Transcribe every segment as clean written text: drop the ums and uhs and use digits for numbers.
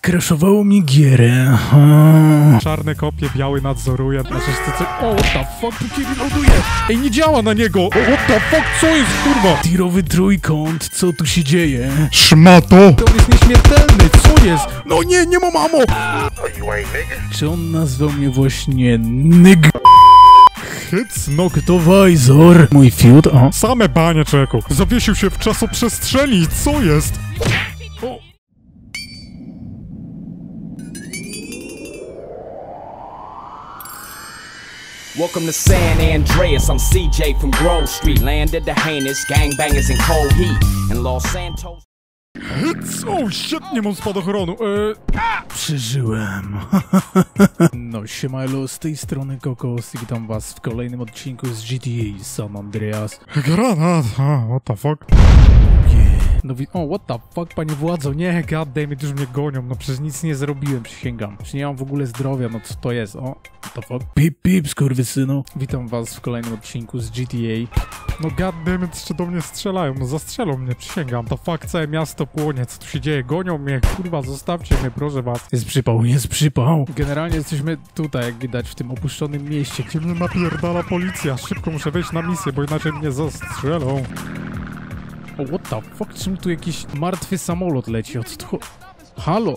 Skraszowało mi gierę. Czarne kopie, biały nadzoruje. Znaczy, co... O, what the fuck, tu kiedy ładuje? Ej, nie działa na niego! O, what the fuck, co jest, kurwa? Tirowy trójkąt, co tu się dzieje? Szmato! To on jest nieśmiertelny, co jest? No nie, nie ma mamo! Czy on nazwał mnie właśnie Nyg... Hyc, Noctowizor? Mój fiut, o. Same banie, czeku. Zawiesił się w czasoprzestrzeni, co jest? O. Welcome to San Andreas, I'm CJ from Grove Street. Landed the heinous gangbangers in cold heat in Los Santos. Hyc, o, shit, nie mam spadochronu. Przeżyłem. No, siemalo, z tej strony Kokos i witam was w kolejnym odcinku z GTA San Andreas. Granat, what the fuck? No o, what the fuck, panie władzo, nie, goddammit, już mnie gonią, no przecież nic nie zrobiłem, przysięgam. Przecież nie mam w ogóle zdrowia, no co to jest, o, what the fuck? Pip, pip, skurwysynu. Witam was w kolejnym odcinku z GTA. No goddammit, jeszcze do mnie strzelają, no zastrzelą mnie, przysięgam, to fuck, całe miasto płonie, co tu się dzieje, gonią mnie, kurwa, zostawcie mnie, proszę was. Jest przypał, jest przypał. Generalnie jesteśmy tutaj, jak widać, w tym opuszczonym mieście, gdzie mnie napierdala policja, szybko muszę wejść na misję, bo inaczej mnie zastrzelą. O, what the fuck? Czemu tu jakiś martwy samolot leci? O co tu... Halo?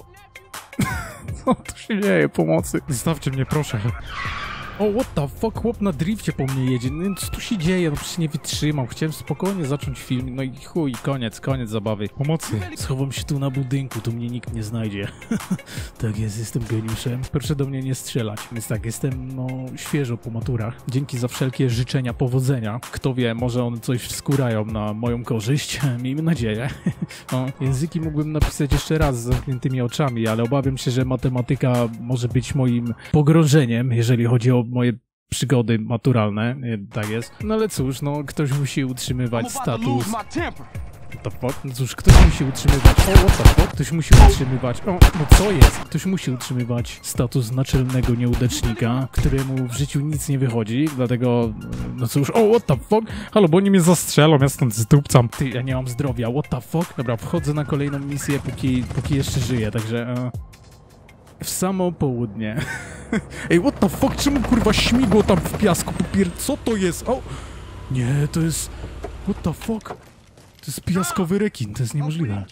Co tu się dzieje? Pomocy. Zostawcie mnie, proszę. O, what the fuck? Chłop na drifcie po mnie jedzie. No co tu się dzieje? No przecież nie wytrzymał. Chciałem spokojnie zacząć film. No i chuj, koniec zabawy. Pomocy. Schowam się tu na budynku, tu mnie nikt nie znajdzie. Tak jest, jestem geniuszem. Proszę do mnie nie strzelać. Więc tak, jestem, no, świeżo po maturach. Dzięki za wszelkie życzenia powodzenia. Kto wie, może one coś skórają na moją korzyść. Miejmy nadzieję. O, języki mógłbym napisać jeszcze raz z zamkniętymi oczami, ale obawiam się, że matematyka może być moim pogrążeniem, jeżeli chodzi o moje przygody maturalne, tak jest. No ale cóż, no ktoś musi utrzymywać status... What the fuck? No cóż, ktoś musi utrzymywać... O, what the fuck? Ktoś musi utrzymywać... O, no co jest? Ktoś musi utrzymywać status naczelnego nieudacznika, któremu w życiu nic nie wychodzi, dlatego... No cóż, o, what the fuck? Halo, bo oni mnie zastrzelą, ja stąd zdupcam. Ty, ja nie mam zdrowia, what the fuck? Dobra, wchodzę na kolejną misję, póki jeszcze żyję, także... W samo południe. Ej, what the fuck? Czemu kurwa śmigło tam w piasku? Co to jest? O! Nie, to jest... What the fuck? To jest piaskowy rekin, to jest niemożliwe.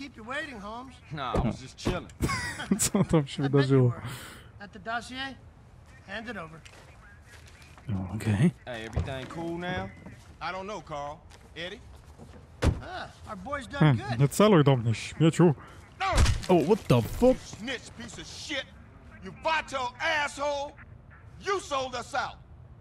Co tam się wydarzyło? Okej. Nie celuj do mnie, śmieciu. O, what the fuck? You vato asshole! You sold us out!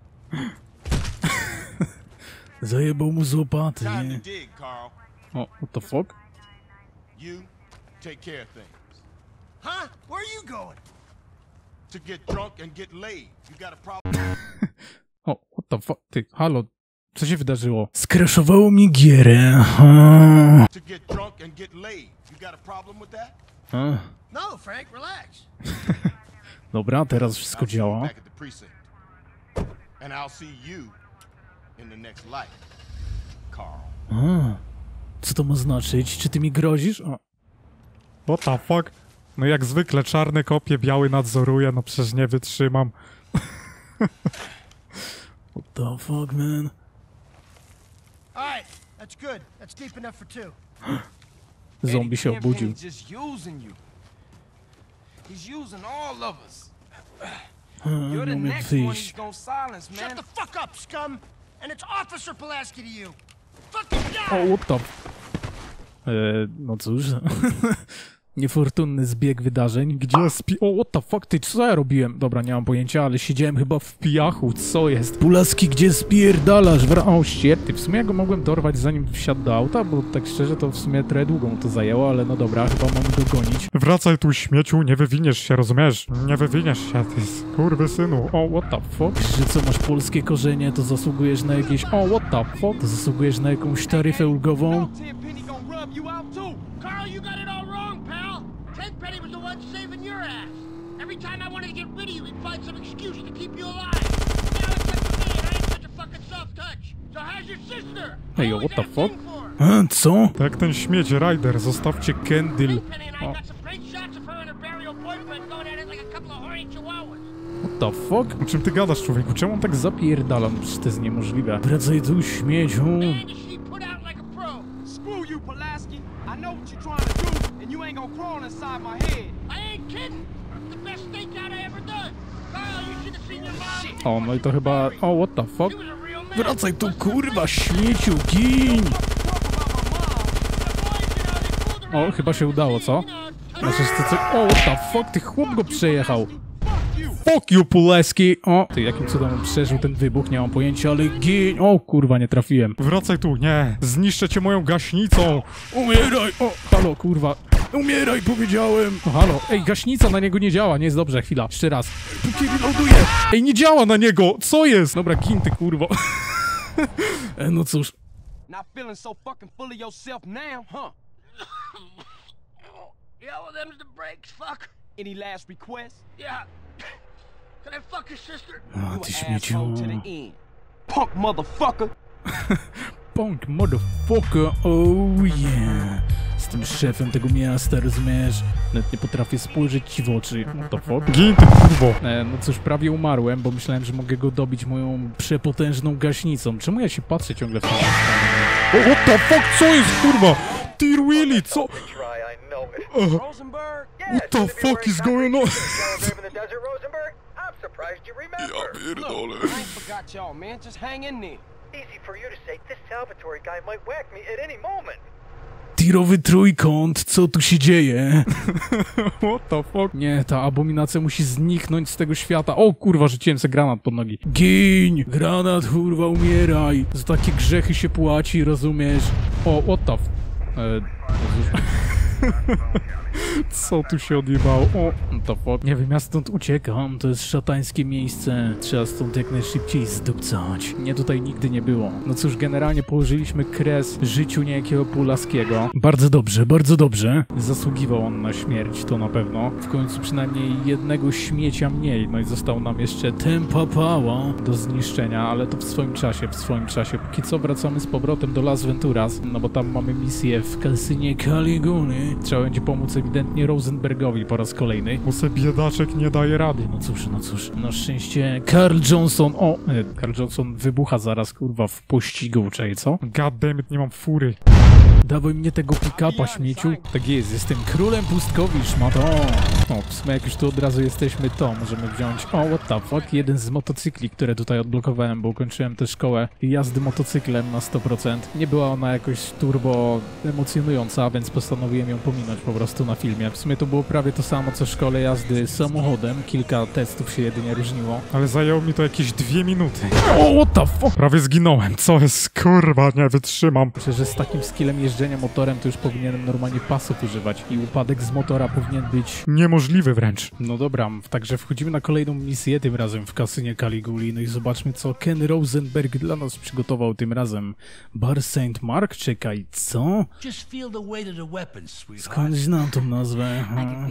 Zajebał mu z łopaty. Time to dig, Carl. O, what the fuck? You take care of things. Huh? Where are you going? To get drunk and get laid. You got a problem? O, what the fuck? Ty, halo, co się wydarzyło? Skraszowało mi gierę. To get drunk and get laid. You got a problem with that? No, Frank, relax. Dobra, teraz wszystko działa. Back at the precinct. And I'll see you in the next life, Carl. Co to ma znaczyć? Czy ty mi grozisz? O. What the fuck? No jak zwykle czarne kopie, biały nadzoruje, no przecież nie wytrzymam. What the fuck, man? All right, that's good. That's deep enough for two. Zombie się obudził. He's using all of us. Nie umiem wyjść. Shut the fuck up, scum! And it's Officer Pulaski to you. Fucking die! O, what the... no cóż... Niefortunny zbieg wydarzeń. Gdzie jest O, what the fuck, ty, co ja robiłem? Dobra, nie mam pojęcia, ale siedziałem chyba w pijachu, co jest? Pulaski, gdzie spierdalasz? O, shit, ty, w sumie ja go mogłem dorwać zanim wsiadł do auta, bo tak szczerze to w sumie trochę długo mu to zajęło, ale no dobra, chyba mamy go gonić. Wracaj tu, śmieciu, nie wywiniesz się, rozumiesz? Nie wywiniesz się, ty skurwysynu. O, what the fuck? Że co, masz polskie korzenie, to zasługujesz na jakieś... O, what the fuck? To zasługujesz na jakąś taryfę ulgową? Carl, you got it all wrong, pal. Tenpenny was the one saving your ass. Every time I wanted to get rid of you, he'd find some excuse to keep you alive. Now it's up to me, and I ain't such a fucking soft touch. So how's your sister? Hey, yo, what the fuck? Co? Tak ten śmieć, Ryder, zostawcie Kendall. Tenpenny and I got some great shots of her in her burial no boyfriend going at it like a couple of horny chihuahuas. What the fuck? O czym ty gadasz, człowieku? Czemu on tak zapierdala? No przecież to jest niemożliwe. Wracaj tu, śmieciu. Man, she put out like a pro. Screw you, Pulaski. I know what you're trying to do, and you ain't gonna crawl inside my head. I ain't kidding. The best stakeout I ever done. Carl, you should have seen your mom. O, no i to chyba... O, what the fuck? She was a real man. Wracaj tu, kurwa, śmieciu, gin! O, chyba się udało, co? Znaczy, o, what the fuck, ty chłop go przejechał. Fuck you, Pulaski! O, ty, jakim cudem on przeżył ten wybuch, nie mam pojęcia, ale gin! O, kurwa, nie trafiłem. Wracaj tu, nie! Zniszczę cię moją gaśnicą! Umieraj! O, halo, kurwa. Umieraj, powiedziałem! O, halo, ej, gaśnica na niego nie działa, nie jest dobrze, chwila, jeszcze raz. Póki reloaduję! Ej, nie działa na niego! Co jest? Dobra, gin, ty, kurwo. No cóż. Not feeling so fucking full of yourself now, huh? Yeah, well, them's the breaks, fuck. Any last requests? Yeah. Can I fuck your sister? O, ty śmieciu. Asshole to the end. Punk motherfucker. Punk motherfucker, oh yeah. Jestem szefem tego miasta, rozumiesz? Nawet nie potrafię spojrzeć ci w oczy. What the fuck? Gin, ty kurwo! No cóż, prawie umarłem, bo myślałem, że mogę go dobić moją przepotężną gaśnicą. Czemu ja się patrzę ciągle w tą stronę? O, what the fuck, co jest, kurwa? Ty really, co? Rosenberg? What the fuck is going on? Ja pierdolę. I ain't forgot y'all, man. Just hang in there. Easy for you to say. This Salvatore guy might whack me at any moment. Tirowy trójkąt, co tu się dzieje? What the fuck? Nie, ta abominacja musi zniknąć z tego świata. O kurwa, rzuciłem sobie granat pod nogi. Gin! Granat, kurwa, umieraj! Za takie grzechy się płaci, rozumiesz? O, what the Co tu się odjebało? O, to fuck. Nie wiem, ja stąd uciekam. To jest szatańskie miejsce. Trzeba stąd jak najszybciej zdupcać. Mnie tutaj nigdy nie było. No cóż, generalnie położyliśmy kres życiu niejakiego Pulaskiego. Bardzo dobrze, bardzo dobrze. Zasługiwał on na śmierć, to na pewno. W końcu przynajmniej jednego śmiecia mniej. No i został nam jeszcze tempa pała do zniszczenia, ale to w swoim czasie, Póki co wracamy z powrotem do Las Venturas, no bo tam mamy misję w kasynie Caliguli. Trzeba będzie pomóc ewidentnie Rosenbergowi po raz kolejny, bo se biedaczek nie daje rady. No cóż. Na szczęście Carl Johnson... O! Carl Johnson wybucha zaraz, kurwa, w pościgu, czyli co? Goddammit, nie mam fury. Dawaj mnie tego pick-upa, śmieciu. Tak jest, jestem królem pustkowi, szmato. O, w sumie jak już tu od razu jesteśmy, to możemy wziąć... O, what the fuck? Jeden z motocykli, które tutaj odblokowałem, bo ukończyłem tę szkołę jazdy motocyklem na 100%. Nie była ona jakoś turbo emocjonująca, więc postanowiłem ją pominąć po prostu na filmie. W sumie to było prawie to samo, co w szkole jazdy samochodem. Kilka testów się jedynie różniło. Ale zajęło mi to jakieś 2 minuty. O, what the fuck? Prawie zginąłem. Co jest, kurwa, nie wytrzymam. Myślę, że z takim skillem jeżdżenia motorem to już powinienem normalnie pasów używać i upadek z motora powinien być niemożliwy wręcz. No dobra, także wchodzimy na kolejną misję, tym razem w kasynie Caliguli. No i zobaczmy, co Ken Rosenberg dla nas przygotował tym razem. Bar St. Mark? Czekaj, co? Skąd znam tą nazwę?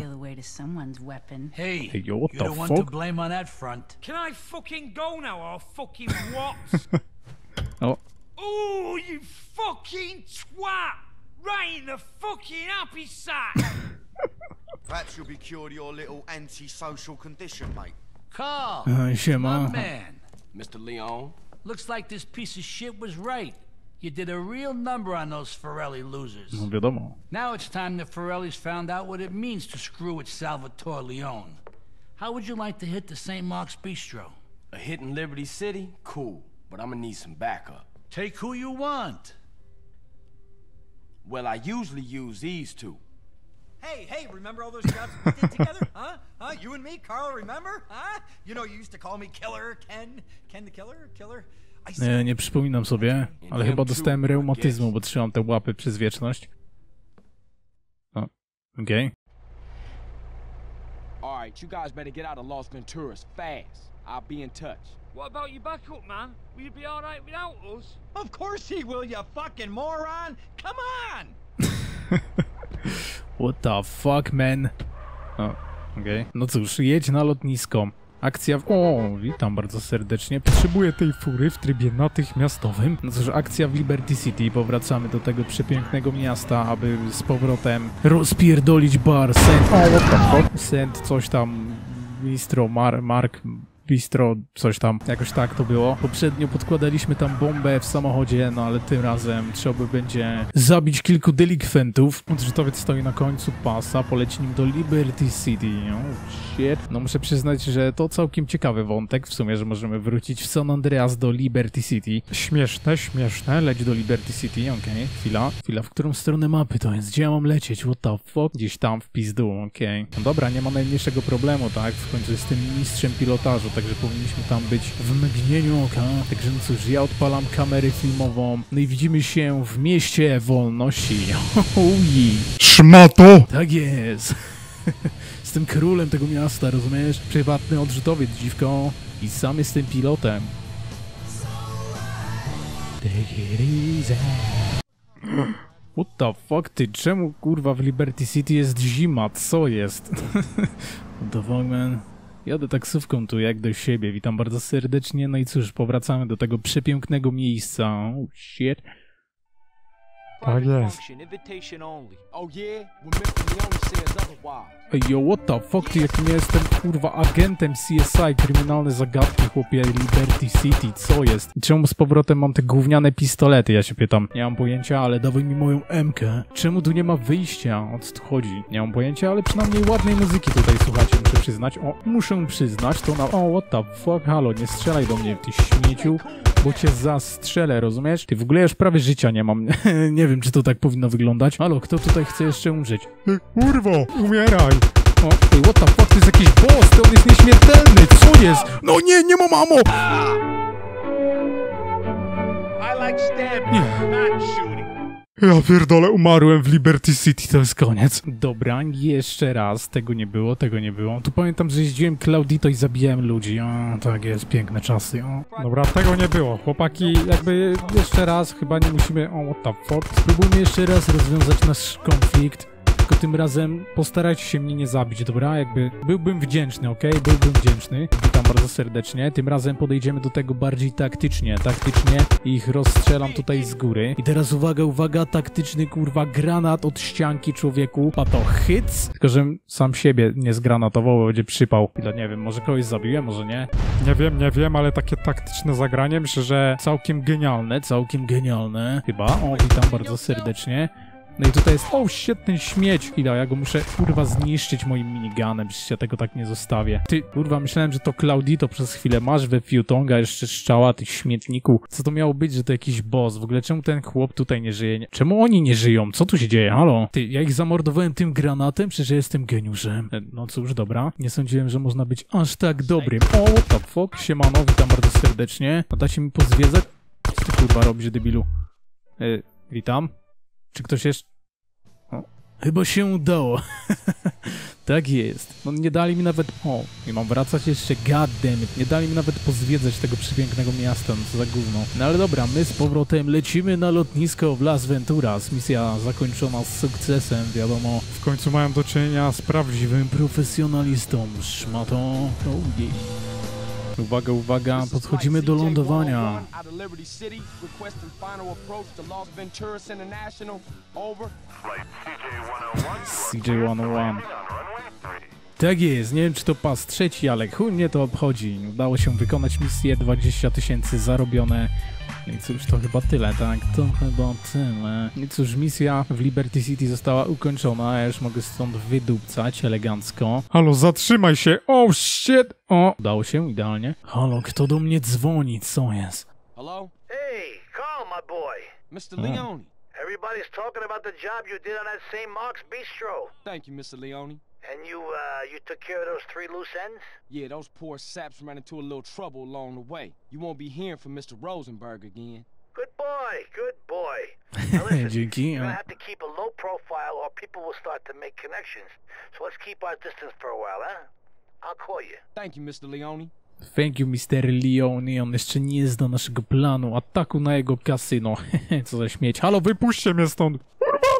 Hey, yo, what the you're the one to blame on that front. Can I fucking go now or fucking what? O. Oh, you fucking twat! Right in the fucking happy sack! Perhaps you'll be cured of your little antisocial condition, mate. Carl, Siema. my man. Mr. Leon? Looks like this piece of shit was right. You did a real number on those Forelli losers. No wiadomo. Now it's time the Forellis found out what it means to screw with Salvatore Leone. How would you like to hit the St. Mark's Bistro? A hit in Liberty City? Cool, but I'm gonna need some backup. Take who you want. Well, I usually use these two. Hey, remember all those jobs we did together? Huh? You and me, Carl, remember? Huh? You know, you used to call me Killer, Ken the Killer? Nie przypominam sobie, ale chyba dostałem reumatyzmu, bo trzymam te łapy przez wieczność. O, okej. Alright, you guys better get out of Las Venturas fast. I'll be in touch. What about your backup, man? Will you be alright without us? Of course he will, you fucking moron! Come on! What the fuck, man? O, okej. No cóż, jedź na lotnisko. Akcja... O, witam bardzo serdecznie. Potrzebuję tej fury w trybie natychmiastowym. No cóż, akcja w Liberty City. Powracamy do tego przepięknego miasta, aby z powrotem rozpierdolić bar Send coś tam... Bistro, Mark... Bistro, coś tam, jakoś tak to było. Poprzednio podkładaliśmy tam bombę w samochodzie, no ale tym razem trzeba by będzie zabić kilku delikwentów. Odrzutowiec stoi na końcu pasa, poleci nim do Liberty City. Oh shit. No muszę przyznać, że to całkiem ciekawy wątek, w sumie, że możemy wrócić w San Andreas do Liberty City. Śmieszne, leć do Liberty City, okej, chwila, w którą stronę mapy to jest? Gdzie ja mam lecieć? What the fuck? Gdzieś tam w pizdu, okej. No dobra, nie ma najmniejszego problemu, tak? W końcu jestem mistrzem pilotażu, także powinniśmy tam być w mgnieniu oka. Także no cóż, ja odpalam kamerę filmową, no i widzimy się w mieście wolności. Szmato! Tak jest. Jestem królem tego miasta, rozumiesz? Prywatny odrzutowiec, dziwko. I sam jestem pilotem. Take it easy. What the fuck, ty? Czemu kurwa w Liberty City jest zima? Co jest? What the fuck, man? Jadę taksówką tu jak do siebie, witam bardzo serdecznie, no i cóż, powracamy do tego przepięknego miejsca. Oh shit. Tak jest. Ej, yo, what the fuck, ty, jak nie jestem, kurwa, agentem CSI, kryminalne zagadki, chłopie, Liberty City, co jest? I czemu z powrotem mam te gówniane pistolety, ja się pytam. Nie mam pojęcia, ale dawaj mi moją M-kę. Czemu tu nie ma wyjścia? O co tu chodzi? Nie mam pojęcia, ale przynajmniej ładnej muzyki tutaj słuchacie, muszę przyznać. O, muszę przyznać, to na... O, what the fuck, halo, nie strzelaj do mnie, ty śmieciu. Bo cię zastrzelę, rozumiesz? Ty, w ogóle już prawie życia nie mam. Nie wiem, czy to tak powinno wyglądać. Halo, kto tutaj chce jeszcze umrzeć? Kurwo, umieraj! O, ty, what the fuck, to jest jakiś boss, to on jest nieśmiertelny, co jest? No nie ma mamo! I like stabbing, not shooting. Ja pierdolę, umarłem w Liberty City, to jest koniec. Dobra, jeszcze raz, tego nie było. Tu pamiętam, że jeździłem Claudito i zabijałem ludzi. O, tak jest, piękne czasy, o. Dobra, tego nie było. Chłopaki, jakby jeszcze raz, chyba nie musimy... O, what the fuck. Spróbujmy jeszcze raz rozwiązać nasz konflikt. Tylko tym razem postarajcie się mnie nie zabić, dobra? Jakby byłbym wdzięczny, okej? Byłbym wdzięczny. Witam bardzo serdecznie. Tym razem podejdziemy do tego bardziej taktycznie i ich rozstrzelam tutaj z góry. I teraz uwaga, taktyczny kurwa granat od ścianki, człowieku. A to hyc? Tylko, że sam siebie nie zgranatował, bo będzie przypał. Ile, nie wiem, może kogoś zabiłem, może nie? Nie wiem, ale takie taktyczne zagranie, myślę, że całkiem genialne. Chyba. O, witam bardzo serdecznie. No i tutaj jest, o, świetny śmieć. Chwila, ja go muszę, kurwa, zniszczyć moim miniganem, przecież ja tego tak nie zostawię. Ty, kurwa, myślałem, że to Claudito przez chwilę. Masz we Fiutonga jeszcze strzała, ty śmietniku. Co to miało być, że to jakiś boss? W ogóle czemu ten chłop tutaj nie żyje? Czemu oni nie żyją? Co tu się dzieje? Halo? Ty, ja ich zamordowałem tym granatem, przecież ja jestem geniuszem. No cóż, dobra. Nie sądziłem, że można być aż tak dobrym. O, what the fuck? Siemano, witam bardzo serdecznie. A dacie mi pozwiedzać? Co ty, kurwa, robisz, debilu? Witam. Czy ktoś jest? O, chyba się udało. Tak jest. No nie dali mi nawet... O, nie mam wracać jeszcze, goddammit. Nie dali mi nawet pozwiedzać tego przepięknego miasta, no co za gówno. No ale dobra, my z powrotem lecimy na lotnisko w Las Venturas. Misja zakończona z sukcesem, wiadomo. W końcu mają do czynienia z prawdziwym profesjonalistą. Szmatą. Uwaga, podchodzimy do lądowania. CJ101. Tak jest, nie wiem czy to pas trzeci, ale chuj mnie to obchodzi. Udało się wykonać misję, 20 000 zarobione. No i cóż, to chyba tyle, tak? To chyba tyle. I cóż, misja w Liberty City została ukończona, ja już mogę stąd wydupcać elegancko. Halo, zatrzymaj się! Oh shit! O! Udało się, idealnie. Halo, kto do mnie dzwoni? Co jest? Hello? Hey, Carl, my boy. Mr. Leone. Everybody's talking about the job you did on that St. Mark's Bistro. Thank you, Mr. Leone. And you took care of those 3 loose ends? Yeah, those poor saps ran into a little trouble along the way. You won't be hearing from Mr. Rosenberg again. Good boy, good boy. Now listen, Dzięki. you're gonna have to keep a low profile or people will start to make connections. So let's keep our distance for a while, huh? I'll call you. Thank you, Mr. Leone. Thank you, Mr. Leone. On jeszcze nie zna naszego planu ataku na jego kasyno. Co za śmieć. Halo, wypuśćcie mnie stąd! Kurwa!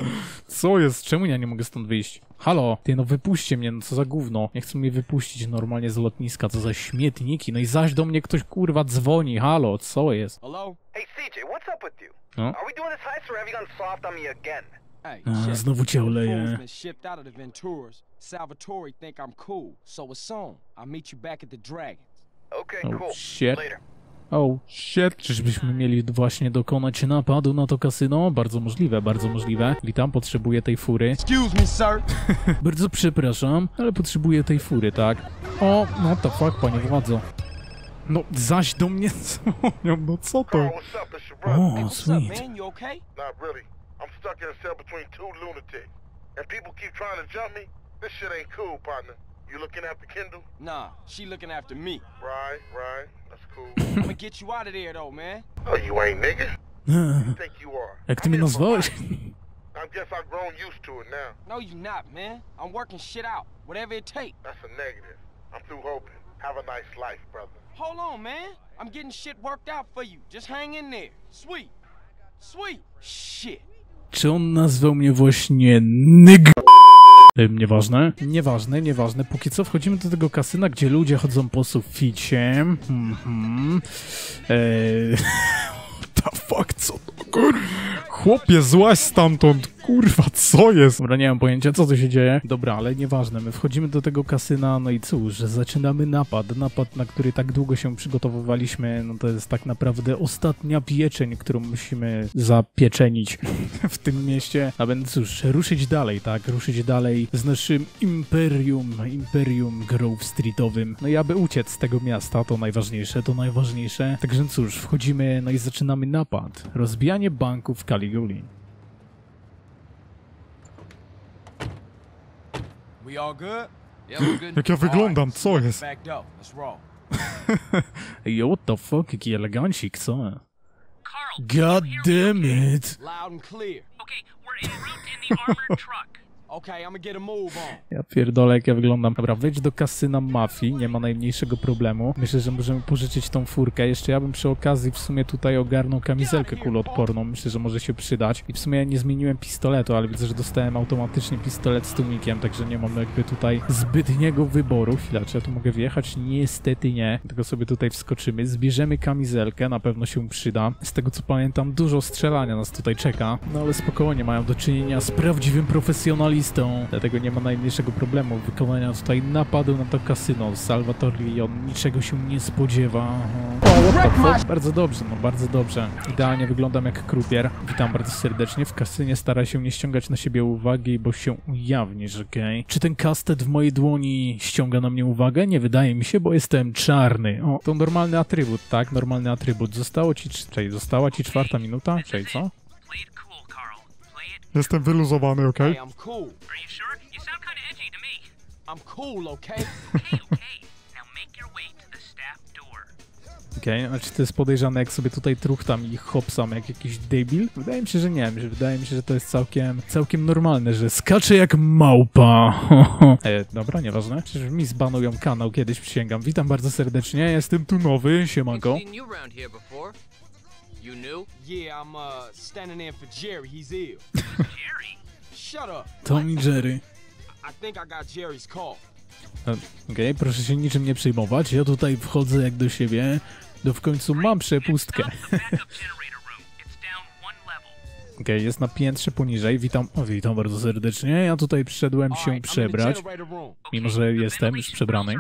Co jest? Czemu ja nie mogę stąd wyjść? Halo? Ty, no wypuśćcie mnie, no co za gówno. Nie chcą mnie wypuścić normalnie z lotniska, co za śmietniki. No i zaś do mnie ktoś kurwa dzwoni. Halo, co jest? Hello? Hey CJ, what's up with you? No? Are we doing this heist or have you gone soft on me again? A, znowu cię oleję. Salvatore think I'm cool, so it's on. I'll meet you back at the Dragons. Okay, Oh cool. shit. Later. Oh shit. Czyżbyśmy mieli właśnie dokonać napadu na to kasyno? Bardzo możliwe, bardzo możliwe. Witam, potrzebuję tej fury. Excuse me, sir. Bardzo przepraszam, ale potrzebuję tej fury, tak? O, no to fuck, panie władzo. No, zaś do mnie dzwonią, no co to? Carl, what's up? It's your brother. O, sweet. Man, you okay? Not really. I'm stuck in a cell between two lunatics. And people keep trying to jump me. This shit ain't cool, partner. You looking after Kendall? Nah, she looking after me. Right. That's cool. I'ma get you out of there, though, man. Oh, you ain't nigga? You think you are? Jak ty mnie nazwałeś? I guess I've grown used to it now. No, you not, man. I'm working shit out, whatever it takes. That's a negative. I'm through hoping. Have a nice life, brother. Hold on, man. I'm getting shit worked out for you. Just hang in there. Sweet. Shit. Czy on nazwał mnie właśnie nyg? Nieważne. Póki co wchodzimy do tego kasyna, gdzie ludzie chodzą po suficie. What the fuck, co to kur... Chłopie, złaź stamtąd, kurwa, co jest? Dobra, nie mam pojęcia, co tu się dzieje. Dobra, ale nieważne, my wchodzimy do tego kasyna, no i cóż, zaczynamy napad. Napad, na który tak długo się przygotowywaliśmy, no to jest tak naprawdę ostatnia pieczeń, którą musimy zapieczenić w tym mieście. A więc cóż, ruszyć dalej, tak? Ruszyć dalej z naszym imperium Grove Streetowym. No i aby uciec z tego miasta, to najważniejsze. Także cóż, wchodzimy, no i zaczynamy napad. Rozbijanie banku w Caliguli. We all good? Yeah, we're good. Jak ja wyglądam, co jest? Backed up. Let's roll. Yo, what the fuck, jaki elegancik, co? God damn it! Loud and clear. Okay, we're en route in the armored truck. Okay, I'ma get a move on. Ja pierdolę, jak ja wyglądam. Dobra, wejdź do kasyna mafii, nie ma najmniejszego problemu. Myślę, że możemy pożyczyć tą furkę. Jeszcze ja bym przy okazji w sumie tutaj ogarnął kamizelkę kuloodporną. Myślę, że może się przydać. I w sumie ja nie zmieniłem pistoletu, ale widzę, że dostałem automatycznie pistolet z tłumikiem, także nie mam jakby tutaj zbytniego wyboru. Chwila, czy ja tu mogę wjechać? Niestety nie. Tylko sobie tutaj wskoczymy, zbierzemy kamizelkę, na pewno się przyda. Z tego co pamiętam, dużo strzelania nas tutaj czeka. No ale spokojnie, mają do czynienia z prawdziwym profesjonalistą. Dlatego nie ma najmniejszego problemu wykonania tutaj napadu na to kasyno. Salvatore Leone niczego się nie spodziewa. Bardzo dobrze, no bardzo dobrze. Idealnie wyglądam jak krupier. Witam bardzo serdecznie. W kasynie stara się nie ściągać na siebie uwagi, bo się ujawnisz, okej? Czy ten kastet w mojej dłoni ściąga na mnie uwagę? Nie wydaje mi się, bo jestem czarny. O, to normalny atrybut, tak? Normalny atrybut. Została ci 4 minuta? Czyli co? Jestem wyluzowany, okej? Hey, I'm cool. Are you sure? You sound kind of edgy to me. I'm cool, okay? Okay. Now make your way to the staff door. Okej, a czy to jest podejrzane, jak sobie tutaj truchtam i hopsam jak jakiś debil? Wydaje mi się, że nie. Wydaje mi się, że to jest całkiem normalne, że skacze jak małpa. Dobra, nieważne. Przecież mi zbanują kanał kiedyś, przysięgam. Witam bardzo serdecznie, jestem tu nowy, siemanko. You knew? Yeah, I'm standing in for Jerry. He's ill. Jerry? Shut up. Tom i Jerry. I think I got Jerry's call. Okej, proszę się niczym nie przejmować. Ja tutaj wchodzę jak do siebie. W końcu mam przepustkę. Okej, jest na piętrze poniżej. Witam bardzo serdecznie. Ja tutaj przyszedłem się przebrać. Mimo, że jestem już przebrany.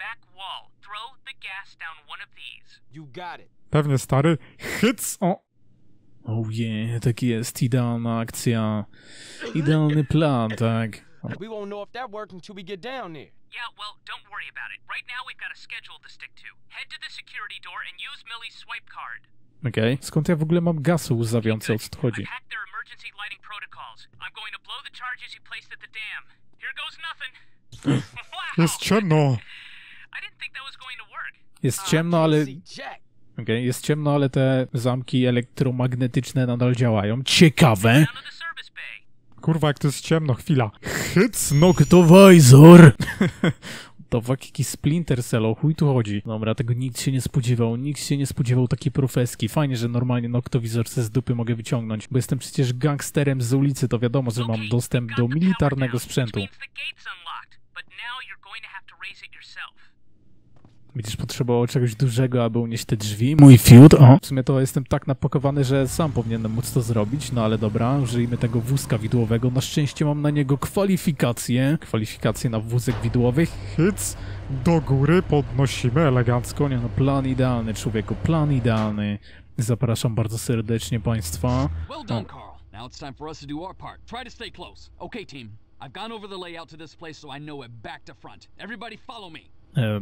You got it. Pewnie stary. Hyc! O! Oh yeah, taki jest idealna akcja. Idealny plan, tak. We won't know if that worked until we get down there. Yeah, well, don't worry about it. Right now we've got a schedule to stick to. Head to the security door and use Millie's swipe card. Okej. Skąd ja w ogóle mam gasu łzawiący, o co tu chodzi? Hack their emergency lighting protocols. I'm going to blow the charges you placed at the dam. Here goes nothing. Wow. Jest ciemno. I didn't think that was going to work. Jest ciemno, ale... Okej, jest ciemno, ale te zamki elektromagnetyczne nadal działają. Ciekawe. Kurwa, jak to jest ciemno, chwila. Hyc Noctovisor. to fuck, jakiś Splinter Cell, o chuj tu chodzi. Dobra, tego nikt się nie spodziewał takiej profeski. Fajnie, że normalnie noktowizor z dupy mogę wyciągnąć, bo jestem przecież gangsterem z ulicy, to wiadomo, że mam dostęp do militarnego sprzętu. Będziesz potrzebował czegoś dużego, aby unieść te drzwi. Mój fiut, o! W sumie to jestem tak napakowany, że sam powinienem móc to zrobić, no ale dobra, użyjmy tego wózka widłowego. Na szczęście mam na niego kwalifikacje. Kwalifikacje na wózek widłowy. Hyc! Do góry podnosimy elegancko. Nie no, plan idealny, człowieku, plan idealny. Zapraszam bardzo serdecznie państwa. Well done, Carl. Now it's time for us to do our part. Try to stay close. Okay, team. I've gone over the layout to this place so I know it back to front. Everybody follow me.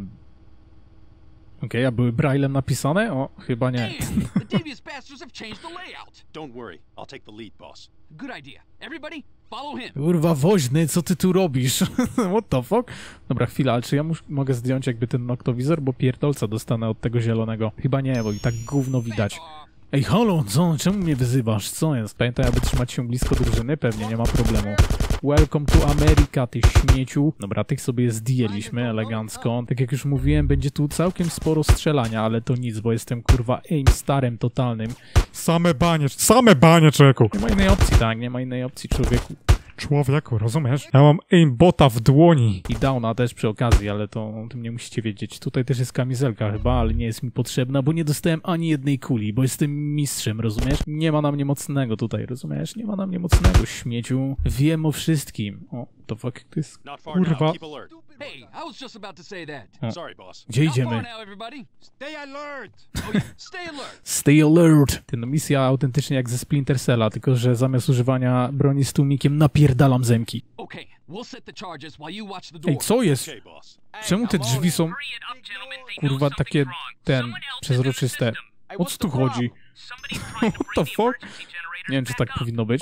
Okej, a były braillem napisane? O, chyba nie. The devious bastards have changed the layout. Don't worry, I'll take the lead, boss. Good idea. Everybody, follow him. Kurwa, woźny, co ty tu robisz? What the fuck? Dobra, chwila, ale czy ja mogę zdjąć jakby ten noktowizor, bo pierdolca dostanę od tego zielonego? Chyba nie, bo i tak gówno widać. Ej, halo, co? Czemu mnie wyzywasz? Co jest? Pamiętaj, aby trzymać się blisko drużyny? Pewnie, nie ma problemu. Welcome to America, ty śmieciu. Dobra, tych sobie zdjęliśmy elegancko. Tak jak już mówiłem, będzie tu całkiem sporo strzelania, ale to nic, bo jestem kurwa aim starem totalnym. Same banie, człowieku. Nie ma innej opcji, tak? Nie ma innej opcji, człowieku. Człowieku, rozumiesz? Ja mam aimbota w dłoni. I downa też przy okazji, ale to o tym nie musicie wiedzieć. Tutaj też jest kamizelka chyba, ale nie jest mi potrzebna, bo nie dostałem ani jednej kuli, bo jestem mistrzem, rozumiesz? Nie ma na mnie mocnego tutaj, rozumiesz? Nie ma na mnie mocnego, śmieciu. Wiem o wszystkim. O, to fuck, to jest kurwa. Hey, I was just about to say that. Sorry, boss. Gdzie idziemy? Stay alert. Oh yeah, stay alert. Stay alert. No misja autentycznie jak ze Splinter Cella, tylko że zamiast używania broni z tłumikiem napierdalam zemki. Ej, co jest? Czemu te drzwi są kurwa takie przezroczyste? O co tu chodzi? What the fuck? Nie wiem, czy tak powinno być.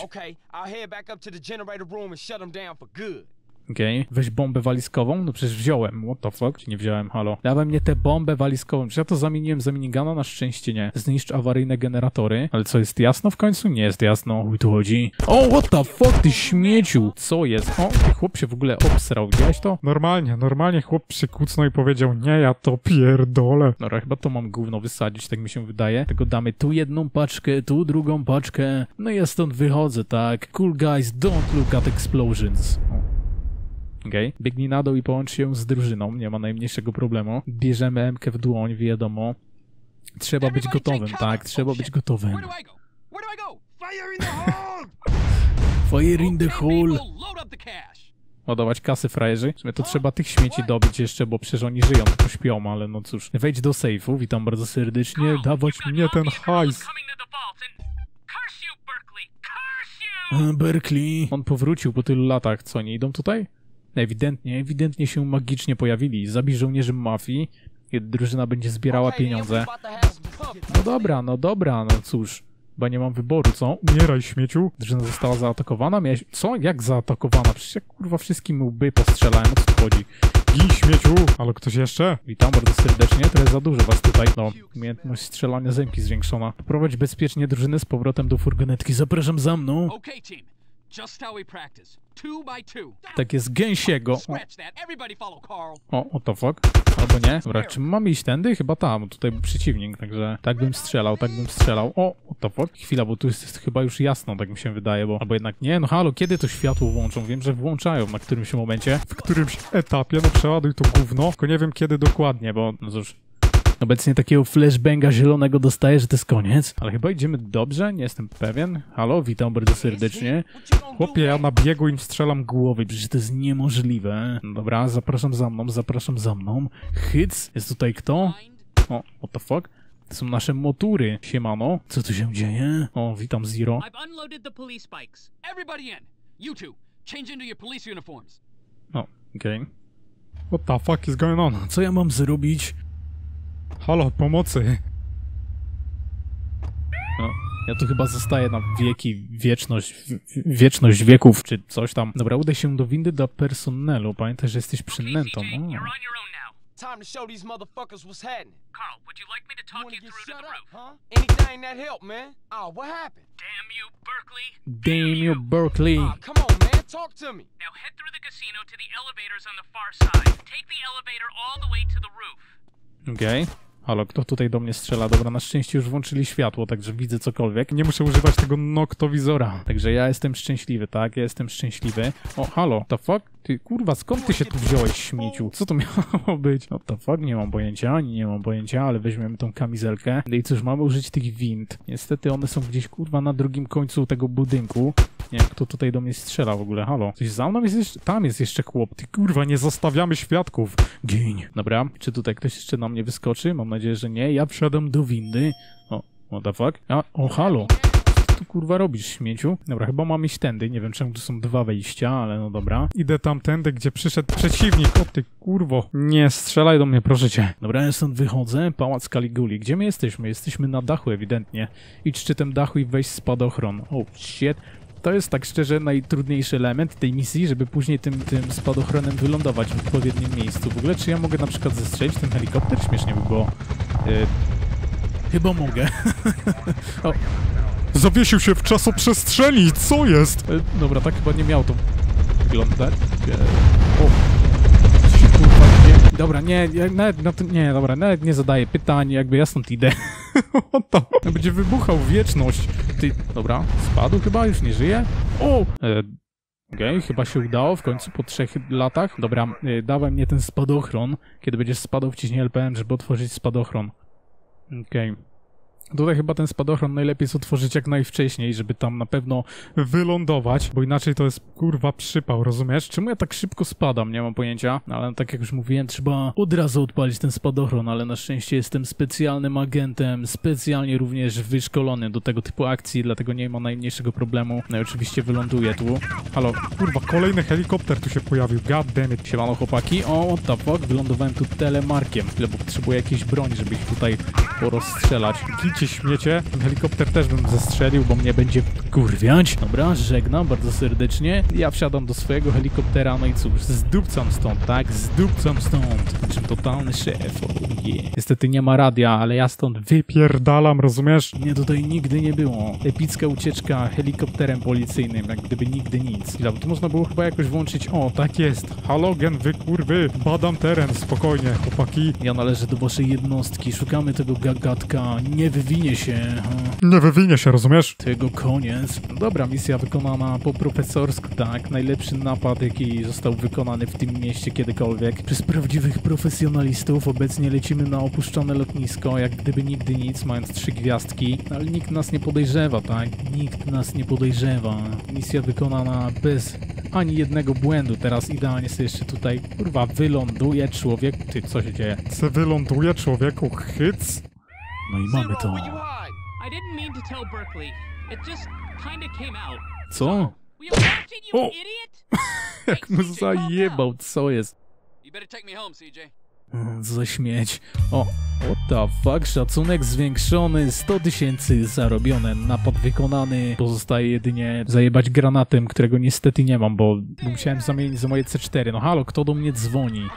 Okej, weź bombę walizkową? No przecież wziąłem, what the fuck? Czy nie wziąłem, halo? Dawaj mnie tę bombę walizkową, czy ja to zamieniłem za minigana? Na szczęście nie. Zniszcz awaryjne generatory. Ale co, jest jasno w końcu? Nie jest jasno, chuj tu chodzi. O, what the fuck, ty śmieciu! Co jest? O, chłop się w ogóle obsrał, widziałeś to? Normalnie chłop przykucnął i powiedział, nie, ja to pierdolę. Dobra, chyba to mam gówno wysadzić, tak mi się wydaje. Tylko damy tu jedną paczkę, tu drugą paczkę. No i ja stąd wychodzę, tak? Cool guys, don't look at explosions. O. Okej, biegnij na dół i połącz się z drużyną, nie ma najmniejszego problemu. Bierzemy M-kę w dłoń, wiadomo. Trzeba być gotowym, tak, trzeba być gotowym. Fire in the hole! Ładować kasy, frajerzy. W sumie to trzeba tych śmieci dobić jeszcze, bo przecież oni żyją, tylko śpią, ale no cóż. Wejdź do sejfu, witam bardzo serdecznie, dawać mnie ten hajs. Berkeley. On powrócił po tylu latach, co, nie idą tutaj? Ewidentnie się magicznie pojawili. Zabij żołnierzy mafii, kiedy drużyna będzie zbierała pieniądze. No dobra, no cóż. Chyba nie mam wyboru, co? Umieraj, śmieciu. Drużyna została zaatakowana? Miałeś... Co? Jak zaatakowana? Przecież ja kurwa wszystkim łby postrzelałem, o co tu chodzi? Gin, śmieciu! Ale ktoś jeszcze? Witam bardzo serdecznie, trochę za dużo was tutaj. No, umiejętność strzelania zemki zwiększona. Poprowadź bezpiecznie drużynę z powrotem do furgonetki. Zapraszam za mną. Tak jest, gęsiego. O, what the fuck? Albo nie? Dobra, czy mamy iść tędy? Chyba tam, tutaj był przeciwnik, także tak bym strzelał. O, what the fuck? Chwila, bo tu jest chyba już jasno, tak mi się wydaje, bo... Albo jednak nie, no halo, kiedy to światło włączą? Wiem, że włączają na którymś momencie, w którymś etapie, no przeładuj to gówno, tylko nie wiem kiedy dokładnie, bo no cóż... Obecnie takiego flashbanga zielonego dostaję, że to jest koniec. Ale chyba idziemy dobrze, nie jestem pewien. Halo, witam bardzo serdecznie. Chłopie, ja na biegu im strzelam głowy, przecież to jest niemożliwe. Dobra, zapraszam za mną. Hyc, jest tutaj kto? O, what the fuck? To są nasze motury. Siemano, co tu się dzieje? O, witam Zero. O, okej. What the fuck is going on? Co ja mam zrobić? Halo, pomocy! No, ja tu chyba zostaję na wieki, wieczność wieków, czy coś tam. Dobra, udaj się do windy do personelu. Pamiętaj, że jesteś przynętą. Time to show these motherfuckers what's happening. Carl, would you like me to talk you through to the roof? Huh? Anything that help, man. Oh, what happened? Damn you, Berkeley. Damn you, Berkeley. Oh, come on, man. Talk to me. Now head through the casino to the elevators on the far side. Take the elevator all the way to the roof. Okej. Halo, kto tutaj do mnie strzela? Dobra, na szczęście już włączyli światło, także widzę cokolwiek. Nie muszę używać tego noktowizora. Także ja jestem szczęśliwy, tak? Ja jestem szczęśliwy. O, halo, the fuck? Ty, kurwa, skąd ty się tu wziąłeś, śmieciu? Co to miało być? No, the fuck? Nie mam pojęcia, nie mam pojęcia, ale weźmiemy tą kamizelkę. No i cóż, mamy użyć tych wind. Niestety one są gdzieś, kurwa, na drugim końcu tego budynku. Nie wiem, kto tutaj do mnie strzela w ogóle, halo. Coś za mną jest jeszcze... Tam jest jeszcze chłop. Ty, kurwa, nie zostawiamy świadków. Giń. Dobra, czy tutaj ktoś jeszcze na mnie wyskoczy? Mam nadzieję, że nie. Ja wsiadam do windy. O, what the fuck? O, halo. Co tu, kurwa, robisz, śmieciu? Dobra, chyba mam iść tędy. Nie wiem, czemu tu są dwa wejścia, ale no dobra. Idę tamtędy, gdzie przyszedł przeciwnik. O ty, kurwo. Nie strzelaj do mnie, proszę cię. Dobra, ja stąd wychodzę. Pałac Caliguli. Gdzie my jesteśmy? Jesteśmy na dachu, ewidentnie. Idź szczytem dachu i wejść spadochron. Oh, shit. To jest tak szczerze najtrudniejszy element tej misji, żeby później tym spadochronem wylądować w odpowiednim miejscu. W ogóle czy ja mogę na przykład zestrzelić ten helikopter? Śmiesznie by było. Chyba mogę. O. Zawiesił się w czasoprzestrzeni, co jest? Dobra, tak chyba nie miało to wyglądać. O. Co się kurwa dzieje? Dobra, nie, nawet na tym, nie, dobra, nawet nie zadaję pytań, jakby ja stąd idę. To będzie wybuchał wieczność. Ty, dobra, spadł chyba, już nie żyje. O! Okej, chyba się udało w końcu po 3 latach. Dobra, dawaj mnie ten spadochron. Kiedy będziesz spadał, wciśnij LPM, żeby otworzyć spadochron. Okej. Tutaj chyba ten spadochron najlepiej jest otworzyć jak najwcześniej, żeby tam na pewno wylądować, bo inaczej to jest kurwa przypał, rozumiesz? Czemu ja tak szybko spadam? Nie mam pojęcia, ale tak jak już mówiłem, trzeba od razu odpalić ten spadochron, ale na szczęście jestem specjalnym agentem, specjalnie również wyszkolony do tego typu akcji, dlatego nie ma najmniejszego problemu. No i oczywiście wyląduję tu. Halo, kurwa, kolejny helikopter tu się pojawił, god damn it. Siemano chłopaki, o, what the fuck, wylądowałem tu telemarkiem, bo potrzebuję jakiejś broni, żeby ich tutaj porozstrzelać. Śmiecie. Ten helikopter też bym zestrzelił, bo mnie będzie kurwiać. Dobra, żegnam bardzo serdecznie. Ja wsiadam do swojego helikoptera, no i cóż, zdupcam stąd, tak? Zdupcam stąd. Znaczy totalny szef, oh yeah. Niestety nie ma radia, ale ja stąd wypierdalam, rozumiesz? Mnie tutaj nigdy nie było. Epicka ucieczka helikopterem policyjnym, jak gdyby nigdy nic. Chwila, bo tu można było chyba jakoś włączyć, o, tak jest. Halogen, wy kurwy, badam teren, spokojnie, chłopaki. Ja należę do waszej jednostki, szukamy tego gagatka, nie wywinie się. Nie wywinie się, rozumiesz? Tego koniec. Dobra, misja wykonana po profesorsku, tak. Najlepszy napad, jaki został wykonany w tym mieście kiedykolwiek. Przez prawdziwych profesjonalistów. Obecnie lecimy na opuszczone lotnisko, jak gdyby nigdy nic, mając 3 gwiazdki. Ale nikt nas nie podejrzewa, tak? Nikt nas nie podejrzewa. Misja wykonana bez ani jednego błędu. Teraz idealnie sobie jeszcze tutaj, kurwa, wyląduje człowiek. Ty, co się dzieje? Se wyląduje człowieku, hyc? No i mamy to. I didn't mean to tell Berkeley. It just kinda came out. Co? O! Jak mu zajebał, co jest? You better take me home, CJ. Za śmieć. O, what the fuck, szacunek zwiększony, 100 000 zarobione, napad wykonany. Pozostaje jedynie zajebać granatem, którego niestety nie mam, bo musiałem zamienić za moje C4. No halo, kto do mnie dzwoni?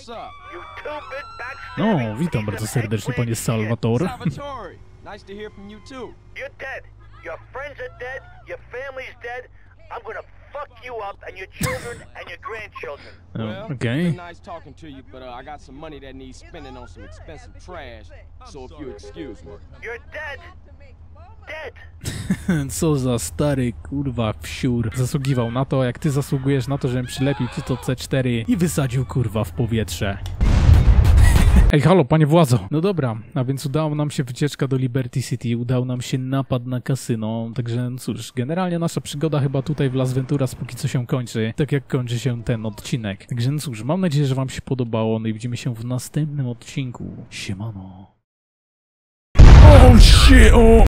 No, witam bardzo serdecznie, panie Salvatore. Nice to hear from you too. You're dead. Your friends are dead. Your family's dead. I'm gonna fuck you up and your children and your grandchildren. Well, okay. It's been nice talking to you, but I got some money that needs spending on some expensive trash. So if you excuse me. You're dead. Dead. Co za stary, kurwa, wsiur. Zasługiwał na to, jak ty zasługujesz na to, żebym przylepił ci to C4 i wysadził, kurwa, w powietrze. Ej, halo, panie władzo. No dobra, a więc udało nam się wycieczka do Liberty City, udał nam się napad na kasyno, także no cóż, generalnie nasza przygoda chyba tutaj w Las Venturas póki co się kończy, tak jak kończy się ten odcinek. Także no cóż, mam nadzieję, że wam się podobało, no i widzimy się w następnym odcinku. Siemano. Oh shit, oh!